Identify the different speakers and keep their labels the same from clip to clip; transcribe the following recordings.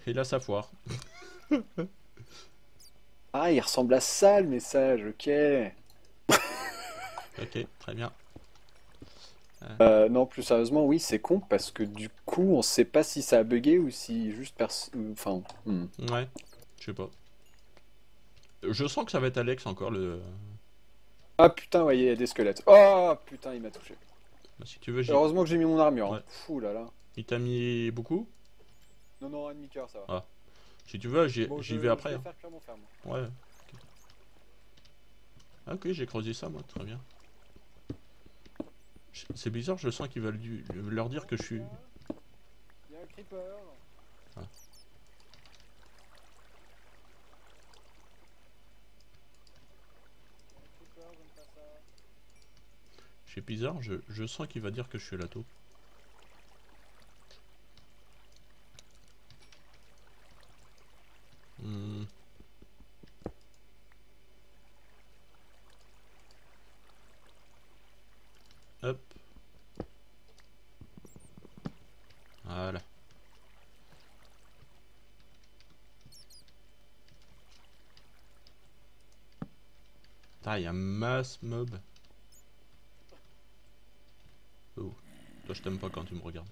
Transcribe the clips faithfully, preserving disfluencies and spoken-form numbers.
Speaker 1: Et là, ça foire.
Speaker 2: Ah, il ressemble à ça le message, ok.
Speaker 1: Ok, très bien. Euh,
Speaker 2: Euh, non, plus sérieusement, oui, c'est con parce que du coup, on sait pas si ça a bugué ou si juste perso... Enfin, hmm.
Speaker 1: ouais, je sais pas. Je sens que ça va être Alex encore le.
Speaker 2: Ah putain, ouais, il y a des squelettes. Oh putain, il m'a touché.
Speaker 1: Bah, si tu veux, j'y.
Speaker 2: Heureusement que j'ai mis mon armure. Hein.
Speaker 1: Ouais.
Speaker 2: Fou là là.
Speaker 1: Il t'a mis beaucoup?
Speaker 2: Non, non, un demi-cœur, ça va.
Speaker 1: Ah. Si tu veux, j'y
Speaker 2: Bon,
Speaker 1: j'y vais
Speaker 2: je, je
Speaker 1: après.
Speaker 2: vais
Speaker 1: Hein.
Speaker 2: faire cuire mon fer, moi.
Speaker 1: Ouais. Ah, ok, j'ai creusé ça, moi, très bien. C'est bizarre, je sens qu'ils veulent du- leur dire que je suis.
Speaker 2: Il y a un creeper.
Speaker 1: Ah.
Speaker 2: Il y a un creeper, j'aime pas ça.
Speaker 1: C'est bizarre, je, je sens qu'il va dire que je suis la taupe. Hmm. Hop. Voilà. Ah, il y a masse mob. Oh. Toi, je t'aime pas quand tu me regardes.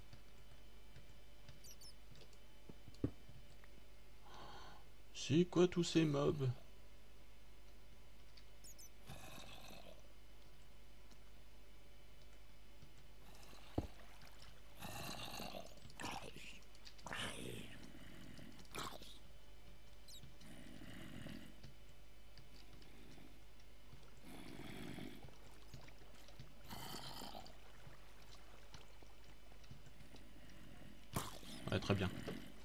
Speaker 1: C'est quoi tous ces mobs? Ouais, très bien.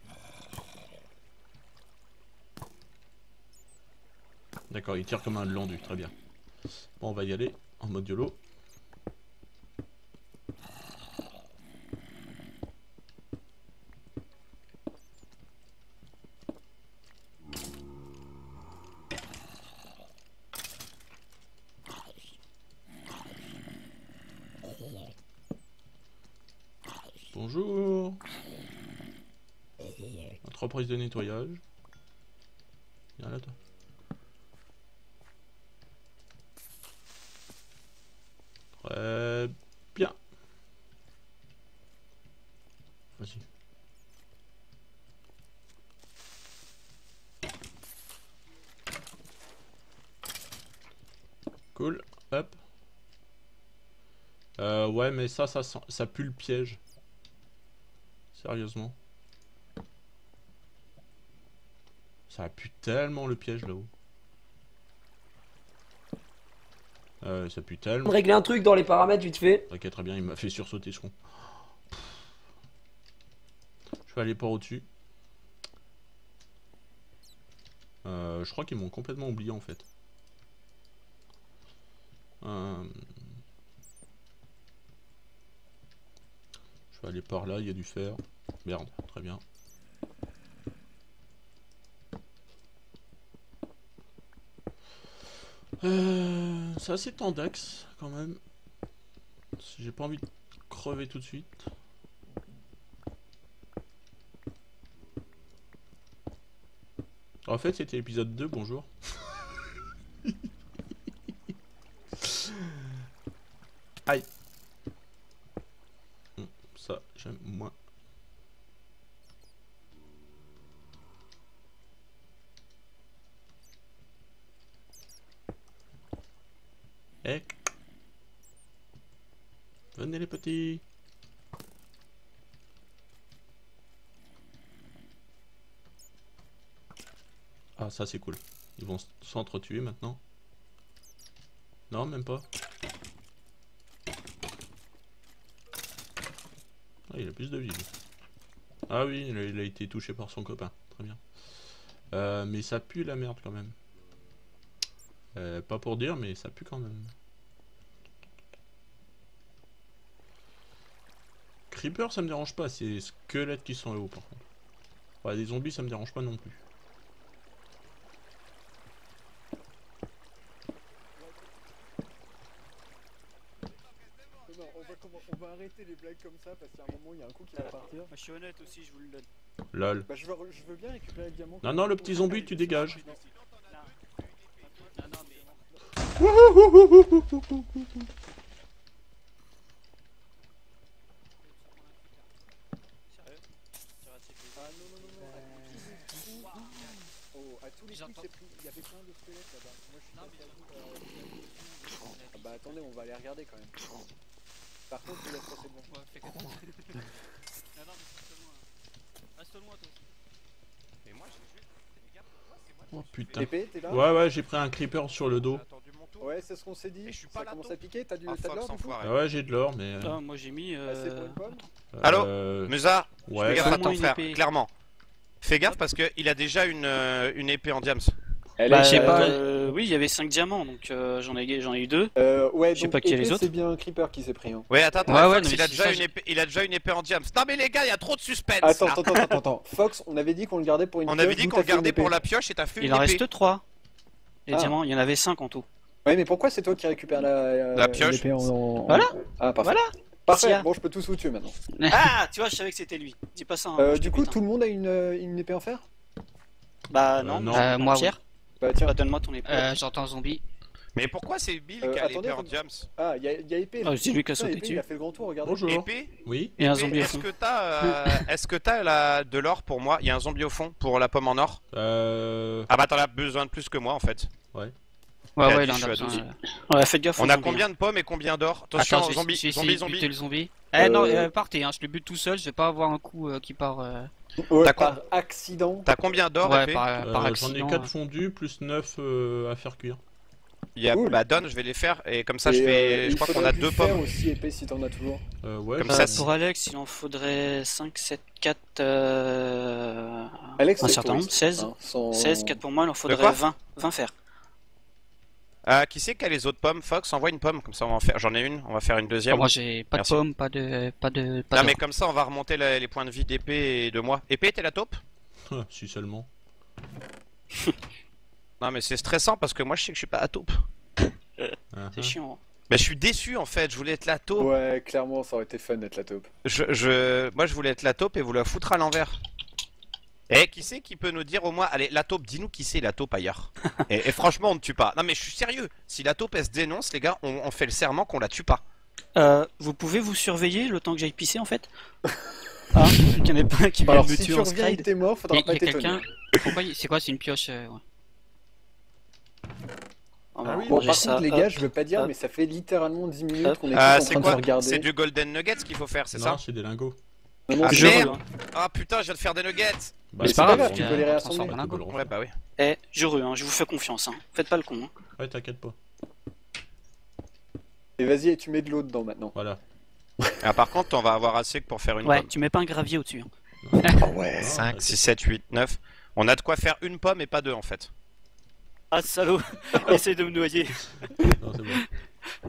Speaker 1: D'accord, il tire comme un landu, très bien. Bon, on va y aller en mode YOLO. Bonjour. Entreprise de nettoyage. Viens là, toi. Très bien. Vas-y. Cool. Hop. Euh, ouais, mais ça, ça, sent- ça pue le piège. Sérieusement. Ça pue tellement le piège là-haut. Euh, ça pue tellement.
Speaker 3: Régler un truc dans les paramètres vite fait.
Speaker 1: Ok, très bien, il m'a fait sursauter ce con. Je vais aller par au-dessus. Euh, je crois qu'ils m'ont complètement oublié en fait. Euh, je vais aller par là, il y a du fer. Merde, très bien. Euh, c'est assez tendax quand même. J'ai pas envie de crever tout de suite. En fait, c'était épisode deux, bonjour. Aïe. Hum, ça, j'aime moins. Eh, venez les petits. Ah, ça c'est cool. Ils vont s'entretuer maintenant. Non, même pas. Ah, il a plus de vie. Lui. Ah oui, il a, il a été touché par son copain. Très bien. Euh, mais ça pue la merde quand même. Euh, pas pour dire, mais ça pue quand même. Creeper, ça me dérange pas. C'est les squelettes qui sont là-haut par contre. Ouais, des zombies, ça me dérange pas non plus.
Speaker 2: Non, on va, comment- on va arrêter les blagues comme ça parce qu'à un moment il y a un coup qui va partir.
Speaker 4: Moi je suis honnête aussi, je vous le donne.
Speaker 1: Lol.
Speaker 2: Bah je veux, je veux bien récupérer le diamant.
Speaker 1: Non, non, le petit zombie, tu dégages.
Speaker 2: Oh, à tous les coups, c'est pris. Il y avait plein de squelettes là-bas. Moi je suis passé à bout. euh, Ah bah attendez, on va aller regarder quand même. Par contre, il laisse passer devant.
Speaker 4: Ouais, fais gaffe. Non, non, mais reste loin. Reste loin, toi aussi.
Speaker 5: Mais moi, j'ai juste. Les gars, pourquoi c'est moi qui
Speaker 1: Oh
Speaker 5: me suis
Speaker 1: putain.
Speaker 5: fait-
Speaker 2: Épée, t'es là?
Speaker 1: Ouais, ouais, j'ai pris un creeper sur le dos.
Speaker 5: J'ai attendu mon tour.
Speaker 2: Ouais, c'est ce qu'on s'est dit.
Speaker 5: Et je suis pas
Speaker 2: Ça
Speaker 5: là,
Speaker 2: commence
Speaker 5: taupe.
Speaker 2: à piquer, t'as du
Speaker 5: Ah,
Speaker 2: t'as de
Speaker 5: Fox,
Speaker 2: l'or du coup?
Speaker 5: enfoiré.
Speaker 1: Ah ouais, j'ai de l'or, mais.
Speaker 4: Ah, moi j'ai mis.
Speaker 2: Assez pour
Speaker 4: Euh...
Speaker 2: une pomme?
Speaker 5: Allô
Speaker 1: euh,
Speaker 5: Musa,
Speaker 1: Ouais.
Speaker 5: fais gaffe
Speaker 4: Fais-moi
Speaker 5: à ton
Speaker 4: une
Speaker 5: frère,
Speaker 4: épée.
Speaker 5: clairement. Fais gaffe parce qu'il a déjà une, euh, une épée en diams.
Speaker 2: Elle
Speaker 4: Bah,
Speaker 2: est-
Speaker 4: je sais
Speaker 2: euh,
Speaker 4: pas. euh, Oui, il y avait cinq diamants, donc euh, j'en ai, j'en ai eu deux.
Speaker 2: Euh, ouais,
Speaker 4: Je sais
Speaker 2: donc
Speaker 4: pas qui est les
Speaker 2: épée,
Speaker 4: autres.
Speaker 2: c'est bien un creeper qui s'est pris. Hein.
Speaker 5: Ouais, attends, attends,
Speaker 4: Ouais, ouais,
Speaker 5: Fox,
Speaker 4: non,
Speaker 5: il, a
Speaker 4: mais
Speaker 5: déjà
Speaker 4: ça,
Speaker 5: une
Speaker 4: je-
Speaker 5: épée, il a déjà une épée en diams. Non mais les gars, il y a trop de suspense.
Speaker 2: Attends,
Speaker 5: là.
Speaker 2: attends, attends, attends. Fox, on avait dit qu'on le gardait pour une
Speaker 5: On
Speaker 2: pioche,
Speaker 5: avait dit
Speaker 2: d'où
Speaker 5: qu'on
Speaker 2: t'as
Speaker 5: le
Speaker 2: fait une
Speaker 5: gardait pour
Speaker 2: épée.
Speaker 5: la pioche et t'as fait une
Speaker 4: Il en
Speaker 5: épée.
Speaker 4: reste trois. Les
Speaker 2: Ah.
Speaker 4: diamants, il y en avait cinq en tout.
Speaker 2: Ouais, mais pourquoi c'est toi qui récupères la,
Speaker 5: La pioche.
Speaker 2: l'épée en, en-
Speaker 4: Voilà.
Speaker 2: Ah, parfait.
Speaker 4: Voilà.
Speaker 2: Parfait,
Speaker 4: Tiens.
Speaker 2: bon, je peux tous vous tuer maintenant.
Speaker 4: Ah, tu vois, je savais que c'était lui. Dis pas ça. hein,
Speaker 2: Euh,
Speaker 4: moi, je
Speaker 2: du
Speaker 4: te
Speaker 2: coup,
Speaker 4: bute, hein.
Speaker 2: tout le monde a une, euh, une épée en fer?
Speaker 4: Bah
Speaker 1: Euh,
Speaker 4: non,
Speaker 1: non.
Speaker 4: euh,
Speaker 6: moi,
Speaker 4: Pierre.
Speaker 2: Bah tiens.
Speaker 4: Bah, donne-moi ton épée.
Speaker 6: Euh, j'entends zombie.
Speaker 5: Mais pourquoi c'est Bill
Speaker 2: Euh,
Speaker 5: qui a
Speaker 2: attendez,
Speaker 5: l'épée en
Speaker 2: faut-
Speaker 5: diams?
Speaker 2: Ah, il y a, y a épée.
Speaker 4: Ah, c'est lui qui a
Speaker 2: Putain,
Speaker 4: sauté
Speaker 2: épée,
Speaker 4: dessus.
Speaker 2: il a fait le grand tour, regardez.
Speaker 1: Bonjour.
Speaker 5: Épée
Speaker 1: Oui.
Speaker 4: Et un
Speaker 5: Épée,
Speaker 4: zombie au
Speaker 5: Est-ce
Speaker 4: fond.
Speaker 5: que t'as euh, est-ce que t'as la- de l'or pour moi? Il y a un zombie au fond pour la pomme en or.
Speaker 1: Euh.
Speaker 5: Ah bah t'en as besoin de plus que moi en fait.
Speaker 6: Ouais,
Speaker 5: T'as
Speaker 6: ouais,
Speaker 5: dit,
Speaker 6: il en
Speaker 5: je suis
Speaker 6: a
Speaker 5: à
Speaker 6: besoin.
Speaker 5: douze.
Speaker 6: euh.
Speaker 4: Ouais, faites gaffe.
Speaker 5: On
Speaker 4: aux
Speaker 5: a
Speaker 4: zombies,
Speaker 5: combien
Speaker 4: hein.
Speaker 5: de pommes et combien d'or? Attention,
Speaker 6: Attends, je vais
Speaker 5: zombie,
Speaker 6: je vais
Speaker 5: zombie,
Speaker 6: essayer de
Speaker 5: zombie.
Speaker 6: buter le zombie. Eh non,
Speaker 2: Euh,
Speaker 6: euh, partez, hein, je le bute tout seul, je vais pas avoir un coup euh, qui part. euh,
Speaker 2: Ouais,
Speaker 5: T'as
Speaker 2: par accident.
Speaker 5: T'as combien d'or
Speaker 6: Ouais,
Speaker 5: épée
Speaker 6: par,
Speaker 1: Euh,
Speaker 6: par
Speaker 1: J'en
Speaker 6: accident.
Speaker 1: ai quatre fondus plus neuf euh, à faire cuire.
Speaker 5: Il y a...
Speaker 2: Cool.
Speaker 5: Bah donne, je vais les faire et comme ça
Speaker 2: Et,
Speaker 5: je
Speaker 2: euh,
Speaker 5: fais. je
Speaker 2: il
Speaker 5: crois qu'on
Speaker 2: faudrait
Speaker 5: a
Speaker 2: du
Speaker 5: deux
Speaker 2: fer
Speaker 5: pommes.
Speaker 2: aussi épée si t'en as toujours.
Speaker 1: Euh, ouais,
Speaker 5: Comme
Speaker 1: j'en
Speaker 5: ça,
Speaker 1: ai-
Speaker 5: c'est-
Speaker 4: Pour Alex, il en faudrait cinq, sept, quatre. Euh...
Speaker 2: Alex,
Speaker 4: Un
Speaker 2: c'est
Speaker 4: certain
Speaker 2: toi,
Speaker 4: nombre, seize.
Speaker 2: hein, sans-
Speaker 4: seize, quatre pour moi, il en
Speaker 5: quoi
Speaker 4: faudrait vingt. vingt fer.
Speaker 5: Ah, qui c'est qui a les autres pommes? Fox, envoie une pomme, comme ça on va en faire. J'en ai une, on va faire une deuxième.
Speaker 6: Ah, moi j'ai pas
Speaker 5: Merci.
Speaker 6: de pomme, pas de. Pas de. Pas
Speaker 5: Non
Speaker 6: d'or.
Speaker 5: mais comme ça on va remonter la- les points de vie d'épée et de moi. Épée, t'es la taupe?
Speaker 1: Si seulement.
Speaker 5: Non mais c'est stressant parce que moi je sais que je suis pas la taupe.
Speaker 1: Ah,
Speaker 4: C'est
Speaker 1: ah.
Speaker 4: chiant.
Speaker 5: Mais je suis déçu en fait, je voulais être la taupe.
Speaker 2: Ouais, clairement, ça aurait été fun d'être la taupe.
Speaker 5: Je, je... Moi je voulais être la taupe et vous la foutre à l'envers. Eh, qui c'est qui peut nous dire au moins, allez, la taupe, dis-nous qui c'est la taupe ailleurs. et, et franchement, on ne tue pas. Non mais je suis sérieux, si la taupe elle se dénonce, les gars, on, on fait le serment qu'on la tue pas.
Speaker 4: Euh, vous pouvez vous surveiller le temps que j'aille pisser en fait? Ah, qu'il n'y en ait pas un qui vient
Speaker 2: Alors,
Speaker 4: me
Speaker 2: si
Speaker 4: tuer
Speaker 2: tu
Speaker 4: en
Speaker 2: reviens et que
Speaker 4: scride.
Speaker 2: t'es mort,
Speaker 6: Il y
Speaker 2: faudra
Speaker 6: a,
Speaker 2: pas
Speaker 6: y a
Speaker 2: t'étonner.
Speaker 6: quelqu'un. Pourquoi il- C'est quoi? C'est une pioche. euh, ouais.
Speaker 4: On
Speaker 1: Ah
Speaker 4: va
Speaker 1: oui,
Speaker 2: Bon,
Speaker 4: ranger
Speaker 2: par
Speaker 4: ça.
Speaker 2: contre, les
Speaker 4: Hop.
Speaker 2: gars, je veux pas dire,
Speaker 4: hop.
Speaker 2: mais ça fait littéralement dix minutes
Speaker 4: Hop.
Speaker 2: qu'on est tous
Speaker 5: Ah,
Speaker 2: en
Speaker 5: c'est
Speaker 2: train de
Speaker 5: quoi
Speaker 2: se regarder.
Speaker 5: C'est du golden nuggets qu'il faut faire, c'est
Speaker 1: Non,
Speaker 5: ça?
Speaker 1: c'est des lingots.
Speaker 2: Non, non,
Speaker 5: Ah,
Speaker 2: c'est-
Speaker 4: Je
Speaker 5: merde.
Speaker 4: rue, hein.
Speaker 5: Ah putain, je viens de faire des nuggets.
Speaker 1: Bah,
Speaker 2: Mais
Speaker 6: c'est pas grave,
Speaker 2: grave,
Speaker 6: tu
Speaker 2: tu
Speaker 6: peux
Speaker 2: peux les
Speaker 6: les
Speaker 2: réassembler.
Speaker 6: transformer en
Speaker 1: Tu peux
Speaker 6: lingot.
Speaker 1: le
Speaker 5: Ouais bah oui.
Speaker 4: Eh, je rue, hein, je vous fais confiance. Hein. Faites pas le con. Hein.
Speaker 1: Ouais, t'inquiète pas.
Speaker 2: Et vas-y, et tu mets de l'eau dedans maintenant.
Speaker 1: Voilà.
Speaker 5: Ah par contre, on va avoir assez que pour faire une
Speaker 4: Ouais,
Speaker 5: pomme.
Speaker 4: tu mets pas un gravier au-dessus. hein.
Speaker 2: Ah ouais.
Speaker 5: cinq, six, sept, huit, neuf. On a de quoi faire une pomme et pas deux en fait.
Speaker 4: Ah, salaud. Essaye de me noyer.
Speaker 1: Non, c'est bon.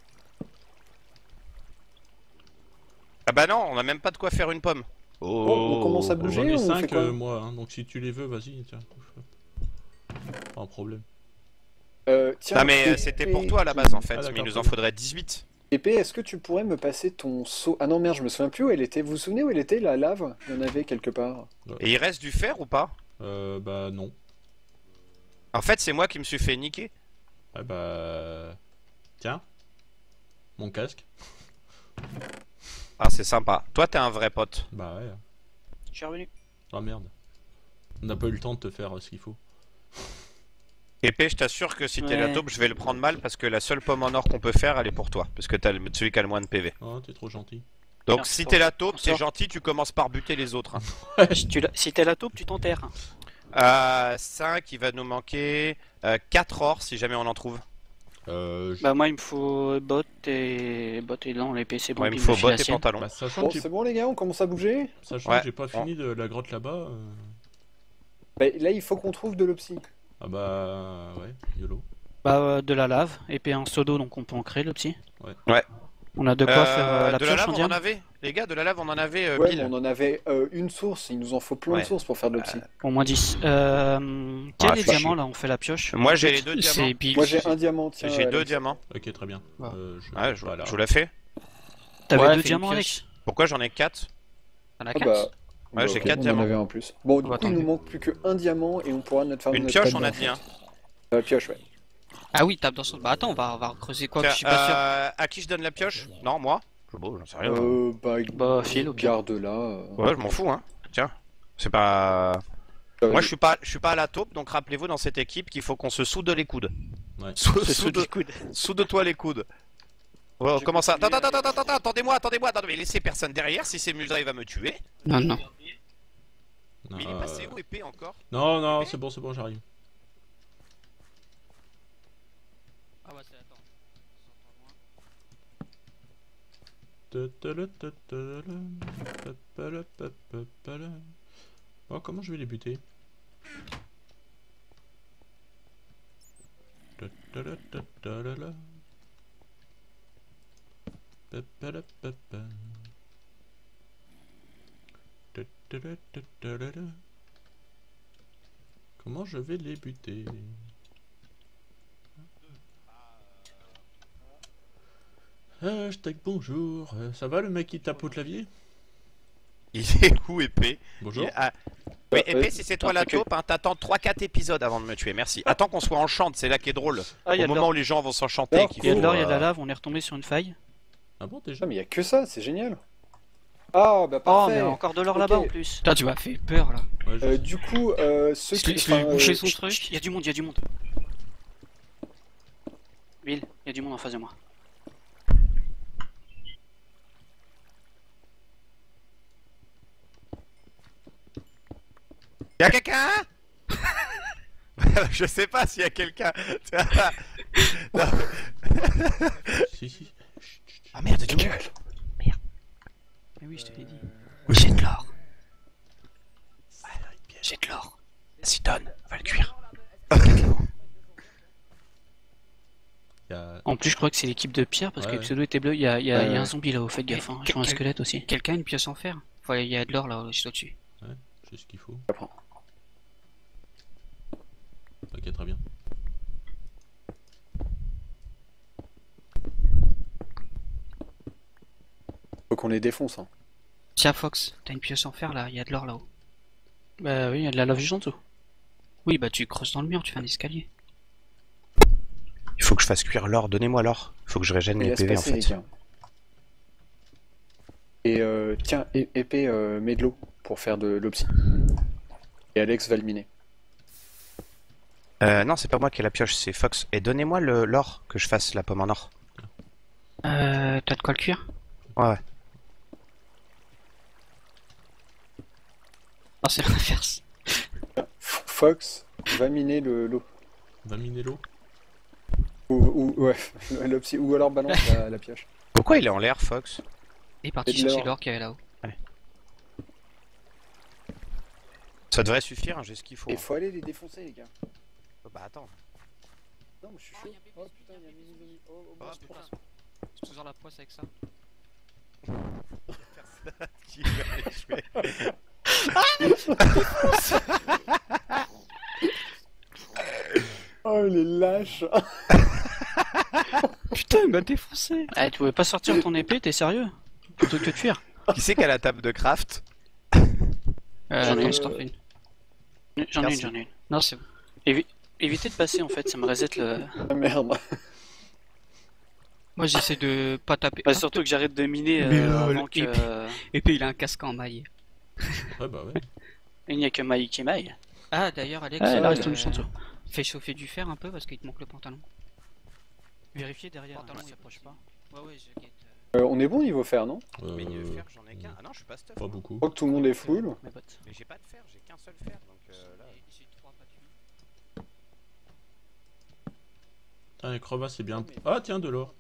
Speaker 5: Ah bah non, on a même pas de quoi faire une pomme. Oh.
Speaker 2: Bon, on commence à bouger
Speaker 1: J'en ai
Speaker 2: ou on fait
Speaker 1: cinq
Speaker 2: quoi?
Speaker 1: euh, moi, hein, donc si tu les veux, vas-y, tiens. Pas un problème.
Speaker 2: Euh, tiens,
Speaker 5: Non mais euh,
Speaker 2: épée-
Speaker 5: c'était pour toi à la base en fait,
Speaker 1: Ah,
Speaker 5: mais il
Speaker 1: d'accord,
Speaker 5: nous en
Speaker 1: très bien.
Speaker 5: faudrait dix-huit.
Speaker 2: Épée, est-ce que tu pourrais me passer ton seau? Ah non, merde, je me souviens plus où elle était. Vous vous souvenez où elle était, la lave? Il y en avait quelque part.
Speaker 5: Et il reste du fer ou pas?
Speaker 1: Euh, bah non.
Speaker 5: En fait c'est moi qui me suis fait niquer.
Speaker 1: Ah bah... Tiens. Mon casque.
Speaker 5: Ah c'est sympa. Toi t'es un vrai pote.
Speaker 1: Bah ouais.
Speaker 4: Je suis revenu.
Speaker 1: Ah merde. On n'a pas eu le temps de te faire euh, ce qu'il faut.
Speaker 5: Épée, je t'assure que si t'es la
Speaker 4: Ouais.
Speaker 5: taupe, je vais le prendre mal parce que la seule pomme en or qu'on peut faire, elle est pour toi. Parce que t'as le- celui qui a le moins de P V.
Speaker 1: Oh, t'es trop gentil.
Speaker 5: Donc
Speaker 4: Merci
Speaker 5: si
Speaker 4: pour-
Speaker 5: t'es la taupe,
Speaker 4: pour
Speaker 5: c'est
Speaker 4: ça.
Speaker 5: gentil, tu commences par buter les autres. hein.
Speaker 4: Si tu la- si t'es la taupe, tu t'enterres. hein.
Speaker 5: Euh, cinq, il va nous manquer euh, quatre or si jamais on en trouve.
Speaker 1: Euh, je-
Speaker 4: Bah, moi, il me faut bottes et. bottes et non, l'épée, c'est bon.
Speaker 5: Ouais, il me
Speaker 4: puis
Speaker 5: faut
Speaker 4: file la
Speaker 5: bottes et
Speaker 4: sienne.
Speaker 5: pantalons.
Speaker 1: bah, sachant
Speaker 2: Bon,
Speaker 1: que j'ai
Speaker 2: c'est bon, les gars, on commence à bouger?
Speaker 1: sachant
Speaker 5: Ouais.
Speaker 1: que j'ai pas fini de la grotte là-bas. euh,
Speaker 2: Bah, là, il faut qu'on trouve de l'opsie.
Speaker 1: Ah bah... Ouais, YOLO.
Speaker 4: Bah, euh, de la lave, épée en pseudo, donc on peut en créer le petit.
Speaker 1: Ouais.
Speaker 5: Ouais.
Speaker 4: On a de quoi
Speaker 5: Euh,
Speaker 4: faire euh, la
Speaker 5: de la
Speaker 4: pioche
Speaker 5: lave,
Speaker 4: en
Speaker 5: on en
Speaker 4: diamant.
Speaker 5: avait. Les gars, de la lave, on en avait euh,
Speaker 2: Ouais,
Speaker 5: Bill.
Speaker 2: mais on en avait euh, une source. Il nous en faut plein
Speaker 5: Ouais.
Speaker 2: de sources pour faire de l'opsie.
Speaker 4: Au moins dix. Euh, Quel
Speaker 5: Ah,
Speaker 4: est les
Speaker 5: fais
Speaker 4: diamants
Speaker 5: chier.
Speaker 4: là? On fait la pioche.
Speaker 5: Moi j'ai les deux
Speaker 6: C'est
Speaker 5: diamants.
Speaker 6: Bill.
Speaker 2: Moi, j'ai un diamant, tiens.
Speaker 5: J'ai deux
Speaker 2: Alex.
Speaker 5: diamants.
Speaker 1: Ok, très bien.
Speaker 4: Ouais.
Speaker 1: Euh, je...
Speaker 5: Ouais, je,
Speaker 1: voilà.
Speaker 5: je vous la fais.
Speaker 4: T'avais
Speaker 6: Ouais,
Speaker 4: deux
Speaker 6: fais
Speaker 4: diamants,
Speaker 6: une
Speaker 4: Alex?
Speaker 5: Pourquoi j'en ai quatre?
Speaker 6: T'en as
Speaker 2: Ah
Speaker 6: quatre.
Speaker 2: bah,
Speaker 5: Ouais, j'ai
Speaker 2: ok,
Speaker 5: quatre
Speaker 2: on en
Speaker 5: diamants.
Speaker 2: avait un en plus. Bon, du
Speaker 6: Oh,
Speaker 2: coup, il
Speaker 6: attends.
Speaker 2: nous manque plus qu'un diamant et on pourra notre faire
Speaker 5: Une
Speaker 2: notre
Speaker 5: pioche,
Speaker 2: table
Speaker 5: on a
Speaker 2: d'or.
Speaker 5: dit, hein.
Speaker 2: Euh, pioche, ouais.
Speaker 6: Ah oui, tape dans son. Bah attends, on va, on va creuser quoi que
Speaker 5: Tiens,
Speaker 6: je suis pas sûr.
Speaker 5: euh, à qui je donne la pioche? Non, moi? Je sais pas, j'en sais rien.
Speaker 2: Euh, bah,
Speaker 4: Bah, file, au pire.
Speaker 2: garde là. euh.
Speaker 5: Ouais, je m'en fous, hein. Tiens. C'est pas...
Speaker 2: Ça va,
Speaker 5: Moi, je suis pas, je suis pas à la taupe, donc rappelez-vous dans cette équipe qu'il faut qu'on se soude les coudes.
Speaker 1: Ouais.
Speaker 5: Sou-
Speaker 4: C'est
Speaker 5: soude,
Speaker 4: sous du coude.
Speaker 5: soude-toi les coudes. Oh,
Speaker 2: Je
Speaker 5: comment ça? Attends,
Speaker 2: continue
Speaker 5: attends,
Speaker 2: à-
Speaker 5: attends, attends, attends, attendez-moi, attendez-moi, attendez, mais laissez personne derrière, si c'est Musa, il va me tuer.
Speaker 6: Non, non.
Speaker 1: Non,
Speaker 5: Mais il est
Speaker 1: euh,
Speaker 5: passé où, épée, encore?
Speaker 1: non, non, c'est bon, c'est bon, j'arrive.
Speaker 6: Ah ouais, c'est attends.
Speaker 1: Oh, comment je vais les buter? Comment je vais les buter? Hashtag bonjour. Euh, ça va le mec qui tape au clavier?
Speaker 5: Il est où, épée?
Speaker 1: Bonjour.
Speaker 5: Il est- ah. Oui,
Speaker 2: Ah,
Speaker 5: épée,
Speaker 2: ouais.
Speaker 5: si c'est toi
Speaker 4: Ah,
Speaker 5: la
Speaker 4: ok.
Speaker 5: taupe, hein, t'attends trois quatre épisodes avant de me tuer, merci. Attends qu'on soit en chante, c'est là qui est drôle.
Speaker 4: Ah, il y
Speaker 5: Au
Speaker 4: a de
Speaker 5: moment
Speaker 4: l'or.
Speaker 5: où les gens vont s'enchanter.
Speaker 2: Alors,
Speaker 5: qu'il
Speaker 4: Il y a de
Speaker 5: faut,
Speaker 4: l'or, il y a de la
Speaker 5: euh,
Speaker 4: lave, on est retombé sur une faille.
Speaker 1: Ah bon déjà?
Speaker 2: Ah, mais il y a que ça, c'est génial. Ah, bah
Speaker 4: Oh,
Speaker 2: parfait.
Speaker 4: mais encore de l'or
Speaker 2: Ok.
Speaker 4: là-bas en plus.
Speaker 6: Putain, tu m'as fait peur là.
Speaker 1: Ouais, je
Speaker 2: Euh,
Speaker 1: sais.
Speaker 2: du coup, euh, ceux
Speaker 6: Je
Speaker 2: qui.
Speaker 6: l'ai- je l'ai
Speaker 2: enfin,
Speaker 6: bouché
Speaker 2: euh,
Speaker 6: son
Speaker 4: Chut,
Speaker 6: truc.
Speaker 4: chut, il y a du monde, il y a du monde. Will, il y a du monde en face de moi.
Speaker 5: Y'a quelqu'un? Je sais pas s'il y a quelqu'un. Non.
Speaker 1: Si, si. Chut, chut, chut.
Speaker 5: Ah merde, il y a du monde.
Speaker 6: Mais oui, je te l'ai dit.
Speaker 4: J'ai de l'or.
Speaker 5: J'ai de l'or. Vas-y, donne, on va le cuire.
Speaker 1: Y a-
Speaker 4: En plus, je crois que c'est l'équipe de Pierre parce
Speaker 1: Ouais,
Speaker 4: que
Speaker 1: ouais.
Speaker 4: le pseudo était bleu. Il y a, il y a- il y a
Speaker 2: Ouais.
Speaker 4: un zombie là-haut, faites gaffe. Hein. Je vois un
Speaker 6: Quel-
Speaker 4: squelette aussi.
Speaker 6: Quelqu'un a une pioche en fer? Enfin, il y a de l'or là, juste au-dessus.
Speaker 1: J'ai ce qu'il faut.
Speaker 2: J'apprends.
Speaker 1: Ok, très bien.
Speaker 2: Faut qu'on les défonce. Hein.
Speaker 6: Tiens, Fox, t'as une pioche en fer là, il y a de l'or là-haut.
Speaker 4: Bah oui, il y a de la lave juste en dessous.
Speaker 6: Oui, bah tu creuses dans le mur, tu fais un escalier.
Speaker 5: Il faut que je fasse cuire l'or, donnez-moi l'or. Il faut que je régène
Speaker 2: Il
Speaker 5: mes
Speaker 2: laisse
Speaker 5: P V en
Speaker 2: passer, les
Speaker 5: fait.
Speaker 2: gars. Et euh, tiens, é- épée, euh, mets de l'eau pour faire de l'opsie. Et Alex va le miner.
Speaker 5: Euh, non, c'est pas moi qui ai la pioche, c'est Fox. Et donnez-moi le l'or, que je fasse la pomme en or.
Speaker 6: Euh, t'as de quoi le cuire?
Speaker 5: Ouais, ouais.
Speaker 6: Ah, c'est l'inverse.
Speaker 2: F- Fox va miner le- l'eau.
Speaker 1: Va miner l'eau.
Speaker 2: Ou, ou, ouais, l'opsie. Ou alors balance la, la pioche.
Speaker 5: Pourquoi il est en l'air, Fox?
Speaker 6: Il est parti
Speaker 2: Et de
Speaker 6: chercher
Speaker 2: l'or.
Speaker 6: l'or qu'il y avait là-haut.
Speaker 5: Ça devrait suffire, hein, j'ai ce qu'il faut.
Speaker 2: Il faut aller les défoncer, les gars.
Speaker 5: Bah attends.
Speaker 2: Non, mais je suis chaud. Oh putain, il y a un mini-zombie. Oh, oh,
Speaker 5: Ah,
Speaker 2: oh,
Speaker 5: putain.
Speaker 6: C'est toujours la poisse avec ça.
Speaker 5: Qui va échouer.
Speaker 2: Oh, il est lâche.
Speaker 6: Putain, il m'a défoncé.
Speaker 4: Eh, tu pouvais pas sortir ton épée, t'es sérieux? Plutôt que de fuir.
Speaker 5: Qui c'est qui a la table de craft?
Speaker 6: Euh,
Speaker 4: J'en ai
Speaker 6: attends,
Speaker 4: une.
Speaker 6: je t'en fais une.
Speaker 4: J'en ai une,
Speaker 5: Merci.
Speaker 4: j'en ai une.
Speaker 6: Non, c'est bon.
Speaker 4: Évi- évitez de passer en fait, ça me reset le.
Speaker 2: Ah, merde.
Speaker 6: Moi j'essaie de pas taper.
Speaker 4: Bah,
Speaker 6: Ah,
Speaker 4: surtout que j'arrête de miner euh,
Speaker 6: Mais lol,
Speaker 4: avant que.
Speaker 6: et
Speaker 4: euh,
Speaker 6: Et puis il a un casque en maille.
Speaker 1: Ouais, bah ouais.
Speaker 4: Il n'y a que Maï qui maille.
Speaker 6: Ah, d'ailleurs, Alex,
Speaker 4: Ah, là,
Speaker 6: euh,
Speaker 4: reste juste en dessous.
Speaker 6: fais chauffer du fer un peu parce qu'il te manque le pantalon. Vérifiez derrière.
Speaker 4: Pantalon,
Speaker 6: hein,
Speaker 4: il
Speaker 6: il
Speaker 4: s'approche pas.
Speaker 6: Ouais, ouais, je guette.
Speaker 2: Euh, on est bon niveau fer, non?
Speaker 1: Euh,
Speaker 5: Mais de fer, j'en ai qu'un. Ah non, je suis pas stuff.
Speaker 1: Pas
Speaker 5: moi.
Speaker 1: beaucoup.
Speaker 2: Je crois que tout le monde est full.
Speaker 4: Mes potes.
Speaker 5: Mais j'ai pas de fer, j'ai qu'un seul fer. Donc euh, là.
Speaker 6: J'ai trois patouilles.
Speaker 1: Putain, les crevasses, c'est bien. Ah, tiens, de l'or.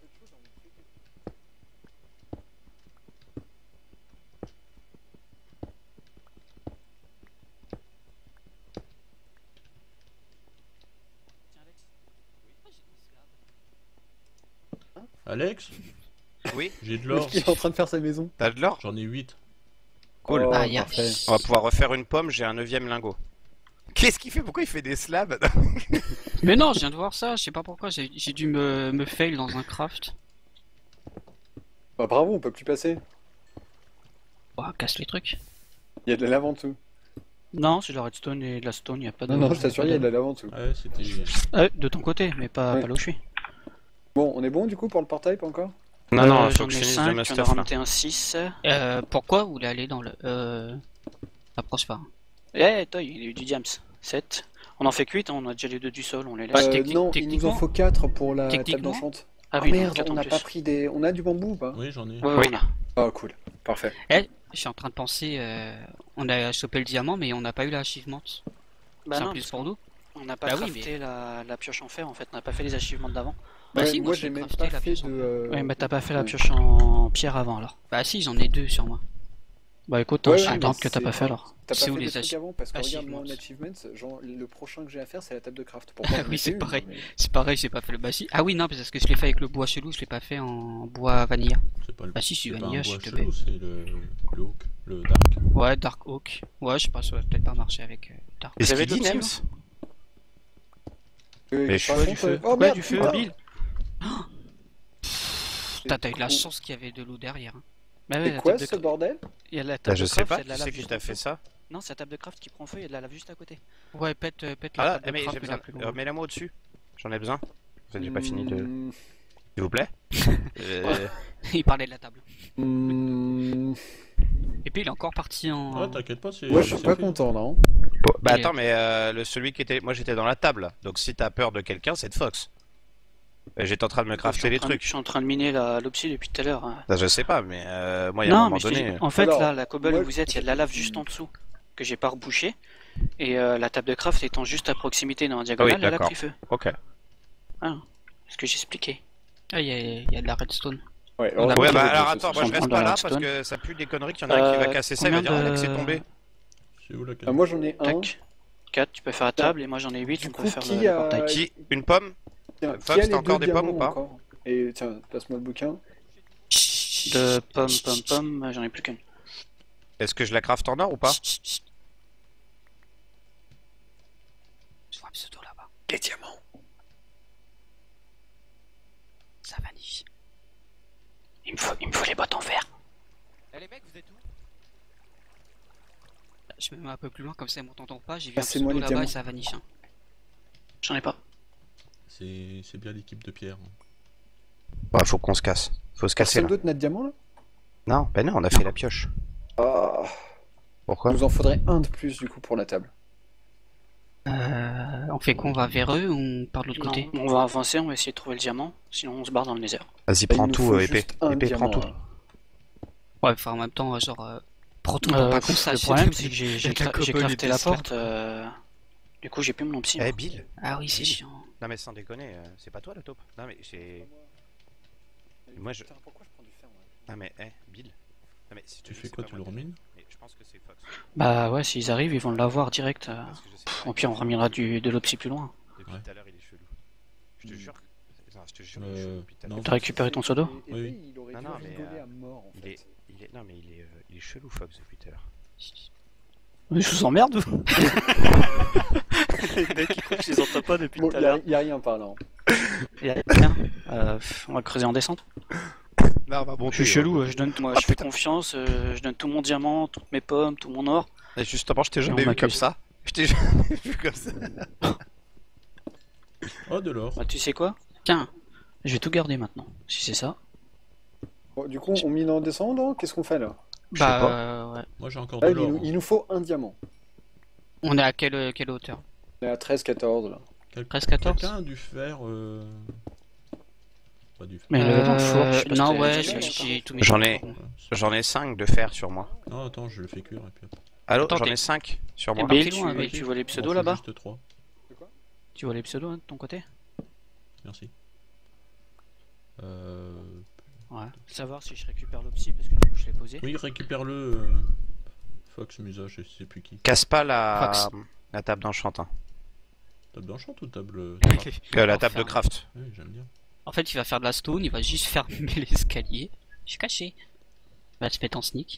Speaker 1: Alex,
Speaker 5: Oui,
Speaker 1: j'ai de l'or.
Speaker 2: Il est en train de faire sa maison.
Speaker 5: t'as de l'or?
Speaker 1: J'en ai huit.
Speaker 5: Cool.
Speaker 2: Oh,
Speaker 6: Ah, y a-
Speaker 2: parfait.
Speaker 5: On va pouvoir refaire une pomme, j'ai un neuvième lingot. Qu'est-ce qu'il fait? Pourquoi il fait des slabs?
Speaker 6: Mais non, je viens de voir ça, je sais pas pourquoi, j'ai j'ai dû me, me fail dans un craft.
Speaker 2: Bah bravo, on peut plus passer.
Speaker 6: Ouah, casse les trucs.
Speaker 2: Il y a de la lave en dessous.
Speaker 4: Non, c'est de la redstone et de la stone, il y a pas de...
Speaker 2: Non, non, je t'assure, il y a de la lave en dessous.
Speaker 1: Ouais, c'était...
Speaker 4: Euh, de ton côté, mais pas,
Speaker 2: Ouais.
Speaker 4: pas là où je suis.
Speaker 2: Bon, on est bon du coup pour le portail, pas encore?
Speaker 5: Non, non,
Speaker 4: Euh,
Speaker 5: faut
Speaker 4: j'en
Speaker 5: que je
Speaker 4: ai
Speaker 5: finisse
Speaker 4: cinq,
Speaker 5: de
Speaker 4: tu
Speaker 5: me
Speaker 4: en as
Speaker 5: stuff là.
Speaker 4: remonté un six. Euh, pourquoi vous voulez aller dans le... Euh... La Prospère. Eh, toi, il y a eu du diams. sept. On en fait que huit, hein, on a déjà les deux du sol, on les laisse.
Speaker 2: Euh,
Speaker 6: techni-
Speaker 2: non, il nous en
Speaker 6: techniquement-
Speaker 2: faut quatre pour la table
Speaker 6: techniquement-
Speaker 2: d'enchante.
Speaker 4: Ah
Speaker 2: Ah
Speaker 4: oui, non,
Speaker 2: merde,
Speaker 4: quatre
Speaker 2: on
Speaker 4: en
Speaker 2: n'a
Speaker 4: plus.
Speaker 2: pas pris des... On a du bambou ou pas?
Speaker 1: Oui, j'en ai.
Speaker 4: Ouais,
Speaker 5: Oui.
Speaker 4: on a.
Speaker 2: Ah cool, parfait.
Speaker 6: Eh, je suis en train de penser, euh, on a chopé le diamant, mais on n'a pas eu l'achievement.
Speaker 4: Bah
Speaker 6: c'est un
Speaker 4: non,
Speaker 6: plus
Speaker 4: parce
Speaker 6: pour nous.
Speaker 4: on n'a pas
Speaker 6: Bah oui,
Speaker 4: crafté la, la pioche en fer, en fait, on n'a pas fait les achievements d'avant.
Speaker 6: Bah
Speaker 2: Ouais,
Speaker 6: si,
Speaker 2: moi
Speaker 6: moi,
Speaker 2: j'ai
Speaker 6: j'ai
Speaker 2: même
Speaker 6: crafté
Speaker 2: pas
Speaker 6: la
Speaker 2: fait
Speaker 6: pioche
Speaker 2: de...
Speaker 6: en-
Speaker 2: euh,
Speaker 4: Ouais, mais t'as pas fait la
Speaker 2: ouais.
Speaker 4: pioche en pierre avant, alors.
Speaker 6: Bah si, j'en ai deux sur moi.
Speaker 4: Bah écoute,
Speaker 2: Ouais,
Speaker 4: hein,
Speaker 2: ouais,
Speaker 4: je suis
Speaker 2: mais
Speaker 4: contente que t'as
Speaker 2: c'est-
Speaker 4: pas fait, alors.
Speaker 2: T'as pas
Speaker 6: C'est
Speaker 2: fait
Speaker 6: où
Speaker 2: des
Speaker 6: les
Speaker 2: trucs
Speaker 6: ach-
Speaker 2: avant parce que regarde moi en
Speaker 6: achievements.
Speaker 2: achievements, genre le prochain que j'ai à faire c'est la table de craft. Pourquoi
Speaker 6: Oui, c'est pareil. C'est pareil, j'ai pas fait le bah si. Ah oui, non, parce que je l'ai fait avec le bois chelou, je l'ai pas fait en bois vanilla.
Speaker 1: C'est pas le...
Speaker 6: Bah si, c'est
Speaker 1: c'est pas
Speaker 6: vanilla,
Speaker 1: un
Speaker 6: je
Speaker 1: bois
Speaker 6: te
Speaker 1: chelou, c'est le... le oak, le dark.
Speaker 6: Ouais, Dark Oak. Ouais, je sais pas, ça va peut-être pas marcher avec euh, Dark
Speaker 5: Est-ce
Speaker 4: Vous avez
Speaker 5: qu'il dit
Speaker 4: de l'opti,
Speaker 5: Nems
Speaker 2: Euh,
Speaker 5: Mais je
Speaker 2: par
Speaker 5: fais
Speaker 2: contre,
Speaker 4: du feu.
Speaker 2: euh, Oh
Speaker 4: Ouais,
Speaker 2: merde,
Speaker 4: du feu,
Speaker 2: putain.
Speaker 4: Bill.
Speaker 6: Putain, t'as eu de la chance qu'il y avait de l'eau derrière. hein.
Speaker 4: Bah ouais,
Speaker 2: C'est
Speaker 4: la
Speaker 2: quoi
Speaker 4: table de
Speaker 2: ce
Speaker 4: cra-
Speaker 2: bordel?
Speaker 4: il y a la
Speaker 5: Bah,
Speaker 4: table
Speaker 5: je
Speaker 4: de
Speaker 5: sais
Speaker 4: craft,
Speaker 5: pas,
Speaker 4: il y a de la
Speaker 5: qui
Speaker 4: lave
Speaker 5: c'est qui
Speaker 4: juste
Speaker 5: t'a
Speaker 4: en
Speaker 5: fait
Speaker 4: dessous.
Speaker 5: ça?
Speaker 4: Non, c'est la table de craft qui prend feu, il y a de la lave juste à côté.
Speaker 6: Ouais, pète, euh, pète
Speaker 5: Ah
Speaker 6: la
Speaker 5: là,
Speaker 6: table de
Speaker 5: mais
Speaker 6: craft,
Speaker 5: j'ai
Speaker 6: mais
Speaker 5: besoin.
Speaker 6: la plus
Speaker 5: Euh,
Speaker 6: loin.
Speaker 5: Mets-la moi au-dessus. J'en ai besoin. En fait, j'ai pas fini de.
Speaker 2: Hmm,
Speaker 5: S'il vous plaît. Euh,
Speaker 6: Il parlait de la table.
Speaker 2: hmm,
Speaker 6: Et puis il est encore parti en.
Speaker 1: Ah, t'inquiète pas, c'est...
Speaker 2: Moi je suis
Speaker 1: c'est
Speaker 2: pas
Speaker 1: fait.
Speaker 2: content là. hein.
Speaker 5: bon, bah
Speaker 6: Il est-
Speaker 5: attends, mais euh, le, celui qui était. Moi j'étais dans la table. Donc si t'as peur de quelqu'un, c'est de Fox. Euh, J'étais en train de me
Speaker 4: Je suis
Speaker 5: crafter
Speaker 4: en
Speaker 5: les
Speaker 4: train de-
Speaker 5: trucs.
Speaker 4: Je suis en train de miner la l'opsie depuis tout à l'heure. hein.
Speaker 5: Bah, je sais pas, mais euh, moi il y a un
Speaker 4: Non,
Speaker 5: moment
Speaker 4: mais je te
Speaker 5: donné.
Speaker 4: dis, en fait,
Speaker 2: Alors,
Speaker 4: là, la cobble
Speaker 2: moi,
Speaker 4: où vous êtes, il y a de la lave juste en dessous que j'ai pas rebouché. Et euh, la table de craft étant juste à proximité dans la diagonale, elle a
Speaker 5: d'accord.
Speaker 4: pris feu.
Speaker 5: Ok.
Speaker 4: Ce que j'expliquais.
Speaker 6: Ah, il y, a- il y a de la redstone.
Speaker 2: Ouais,
Speaker 6: On a
Speaker 2: alors,
Speaker 5: Ouais,
Speaker 6: pas
Speaker 5: bah
Speaker 2: de
Speaker 5: alors
Speaker 2: toute
Speaker 5: attends,
Speaker 2: façon.
Speaker 5: moi je reste
Speaker 4: prendre
Speaker 5: pas
Speaker 4: la
Speaker 5: là parce
Speaker 4: redstone.
Speaker 5: que ça pue des conneries qu'il y en a un qui va
Speaker 4: Euh,
Speaker 5: casser ça, il va dire
Speaker 4: combien
Speaker 5: Alex
Speaker 4: de-
Speaker 5: c'est tombé.
Speaker 1: C'est où la
Speaker 2: Ah,
Speaker 1: carte?
Speaker 2: moi j'en ai un.
Speaker 4: Tac. quatre, tu peux faire la table, et moi j'en ai huit,
Speaker 2: Du
Speaker 4: on
Speaker 2: coup,
Speaker 4: peut faire
Speaker 2: qui
Speaker 4: le, le
Speaker 2: a-
Speaker 4: portail.
Speaker 5: Qui Une pomme
Speaker 2: Tiens,
Speaker 5: Fox,
Speaker 2: qui a
Speaker 5: t'as
Speaker 2: les
Speaker 5: encore
Speaker 2: deux
Speaker 5: des pommes
Speaker 2: diamants
Speaker 5: ou pas
Speaker 2: encore Et tiens, passe-moi le bouquin.
Speaker 4: De pomme, pomme, pomme, j'en ai plus qu'une.
Speaker 5: Est-ce que je la craft en or ou pas?
Speaker 6: Chut, chut, chut. Je vois un pseudo là-bas.
Speaker 2: Les diamants.
Speaker 6: Ça vanille.
Speaker 4: Il me faut, il me faut les bottes en fer.
Speaker 6: Eh les mecs, vous êtes où? Je me mets un peu plus loin, comme ça ils m'entendent pas. J'ai vu un
Speaker 2: Passez-moi
Speaker 6: pseudo
Speaker 2: les
Speaker 6: là-bas
Speaker 2: diamants.
Speaker 6: et ça vaniche. hein.
Speaker 4: J'en ai pas.
Speaker 1: C'est c'est bien l'équipe de Pierre. hein.
Speaker 5: Ouais, faut qu'on se casse. Faut se casser
Speaker 2: Personne
Speaker 5: là.
Speaker 2: d'autre n'a de diamant là?
Speaker 5: Non, ben non, on a fait la pioche.
Speaker 2: Ah,
Speaker 5: Pourquoi?
Speaker 2: il nous en faudrait un de plus du coup pour la table.
Speaker 6: Euh, on fait quoi? On va vers eux ou on part de l'autre
Speaker 4: Non,
Speaker 6: côté?
Speaker 4: on va avancer, on va essayer de trouver le diamant, sinon on se barre dans le désert.
Speaker 5: Vas-y,
Speaker 2: Il
Speaker 5: prends
Speaker 2: nous
Speaker 5: tout,
Speaker 2: faut
Speaker 5: euh, épée.
Speaker 2: juste un
Speaker 5: Épée, prends
Speaker 2: diamant,
Speaker 5: tout.
Speaker 2: là.
Speaker 6: Ouais, enfin en même temps, euh, genre, euh, prends tout pour
Speaker 4: Euh,
Speaker 6: pas qu'on sache.
Speaker 4: le problème, c'est que j'ai j'ai
Speaker 6: Avec la
Speaker 4: cra- j'ai
Speaker 6: cobble et
Speaker 4: crafté
Speaker 6: des
Speaker 4: la
Speaker 6: slabs.
Speaker 4: porte. euh, Du coup, j'ai plus mon psy.
Speaker 5: Eh, Bill.
Speaker 6: Ah oui, c'est
Speaker 5: Oui.
Speaker 6: chiant.
Speaker 5: Non, mais sans déconner, euh, c'est pas toi le taupe. Non, mais c'est. Moi, je-
Speaker 2: Putain, pourquoi je prends du fer moi
Speaker 5: Non, mais, eh, Bill. Non, mais si
Speaker 1: Tu
Speaker 5: dis
Speaker 1: fais
Speaker 5: c'est
Speaker 1: quoi?
Speaker 5: pas
Speaker 1: Tu
Speaker 5: moi,
Speaker 1: le remines?
Speaker 5: mais je pense que c'est Fox.
Speaker 4: Bah ouais, s'ils arrivent, ils vont l'avoir direct. euh.
Speaker 5: Parce que je sais pas,
Speaker 4: Au pire, on
Speaker 5: il-
Speaker 4: reminera du, de l'opsie plus loin.
Speaker 5: Depuis
Speaker 1: Ouais.
Speaker 5: tout à l'heure, il est chelou. Je te
Speaker 2: Hmm.
Speaker 5: jure. Non, je te jure, il est
Speaker 1: Euh,
Speaker 5: chelou depuis tout à
Speaker 1: non.
Speaker 5: l'heure.
Speaker 4: T'as récupéré ton pseudo?
Speaker 2: Et- et
Speaker 1: Oui,
Speaker 2: lui,
Speaker 1: oui.
Speaker 2: il aurait
Speaker 5: Non,
Speaker 2: dû
Speaker 5: non, mais,
Speaker 2: rigoler
Speaker 5: euh,
Speaker 2: à mort en
Speaker 5: Il
Speaker 2: fait.
Speaker 5: est, il est, non, mais il est, euh, il est chelou, Fox, depuis tout à l'heure.
Speaker 4: Je vous emmerde, vous Les mecs, je les entends pas depuis
Speaker 2: Bon,
Speaker 4: tout à
Speaker 2: y, a-
Speaker 4: l'heure.
Speaker 2: y a rien par là. hein.
Speaker 4: Y a rien. Euh, pff, on va creuser en descente.
Speaker 5: Non, bah bon,
Speaker 4: Je suis chelou, euh, je donne, moi, je fais confiance, euh, je donne tout mon diamant, toutes mes pommes, tout mon or.
Speaker 5: Et justement, je t'ai
Speaker 4: Et
Speaker 5: jamais
Speaker 4: on
Speaker 5: vu comme
Speaker 4: m'accuse.
Speaker 5: ça. Je t'ai jamais vu comme ça.
Speaker 1: Oh, de l'or.
Speaker 4: Bah, tu sais quoi? Tiens, je vais tout garder maintenant, si c'est ça.
Speaker 2: Bon, du coup, on mine en descendant, qu'est-ce qu'on fait là?
Speaker 5: Je sais
Speaker 6: Bah,
Speaker 5: pas.
Speaker 6: euh, ouais.
Speaker 1: Moi j'ai encore
Speaker 2: Ah,
Speaker 1: de
Speaker 2: il,
Speaker 1: l'or.
Speaker 2: nous,
Speaker 1: hein.
Speaker 2: il nous faut un diamant.
Speaker 6: On est à quelle, quelle hauteur?
Speaker 2: On est à treize quatorze là.
Speaker 1: Quel-
Speaker 6: treize quatorze?
Speaker 1: Quelqu'un a dû faire. Euh... Pas du fer.
Speaker 4: Mais le dans le four,
Speaker 6: Euh,
Speaker 4: je sais pas si
Speaker 6: non,
Speaker 4: t'as-
Speaker 6: ouais,
Speaker 4: t'as-
Speaker 6: j'ai
Speaker 4: t'as-
Speaker 6: j'ai tous mes
Speaker 5: J'en
Speaker 6: trucs,
Speaker 5: ai.
Speaker 6: par contre.
Speaker 1: Ouais.
Speaker 5: J'en ai cinq de fer sur moi.
Speaker 1: Non, attends, je le fais cuire et puis hop.
Speaker 5: Allô,
Speaker 6: Attends,
Speaker 5: j'en
Speaker 6: t'es-
Speaker 5: ai cinq sur
Speaker 6: Eh
Speaker 5: moi.
Speaker 6: ben,
Speaker 4: Bill,
Speaker 6: t'es loin,
Speaker 4: tu,
Speaker 6: Bill.
Speaker 4: tu vois les
Speaker 1: Il m'en
Speaker 4: pseudos
Speaker 1: faut
Speaker 4: là-bas?
Speaker 1: juste trois.
Speaker 4: Tu vois les pseudos hein, de ton côté?
Speaker 1: Merci. Euh...
Speaker 4: Ouais. Savoir si je récupère l'opsie parce que du coup je l'ai posé.
Speaker 1: Oui, récupère-le. euh, Fox, Musa, je sais plus qui.
Speaker 5: Casse pas la,
Speaker 6: Fox.
Speaker 5: la table d'enchantin.
Speaker 1: Table d'enchant ou table. euh,
Speaker 5: Euh, la
Speaker 6: Alors,
Speaker 5: table de
Speaker 6: faire-
Speaker 5: craft.
Speaker 1: Oui, j'aime bien.
Speaker 6: En fait, il va faire de la stone, il va juste fermer l'escalier. Je suis caché. Il va se mettre en sneak.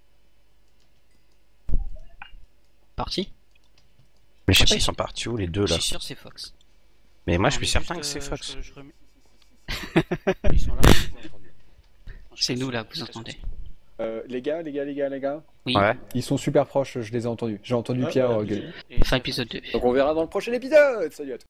Speaker 6: Parti.
Speaker 5: Mais je sais
Speaker 6: Moi,
Speaker 5: pas,
Speaker 6: je
Speaker 5: ils sont partis où les deux
Speaker 6: Je
Speaker 5: là?
Speaker 6: suis sûr c'est Fox.
Speaker 5: Mais moi
Speaker 4: Non,
Speaker 5: je suis
Speaker 4: mais
Speaker 5: certain
Speaker 4: juste,
Speaker 5: que c'est
Speaker 4: euh,
Speaker 5: Fox.
Speaker 4: je- je remets- Ils sont là, je les ai entendus.
Speaker 6: C'est nous là que vous entendez.
Speaker 2: Euh, les gars, les gars, les gars, les gars.
Speaker 6: Oui.
Speaker 5: Ouais.
Speaker 2: Ils sont super proches, je les ai entendus. J'ai entendu
Speaker 1: Ah,
Speaker 2: Pierre
Speaker 1: ouais,
Speaker 2: euh, gueuler.
Speaker 6: Fin épisode deux.
Speaker 2: Donc on verra dans le prochain épisode. Salut à tous.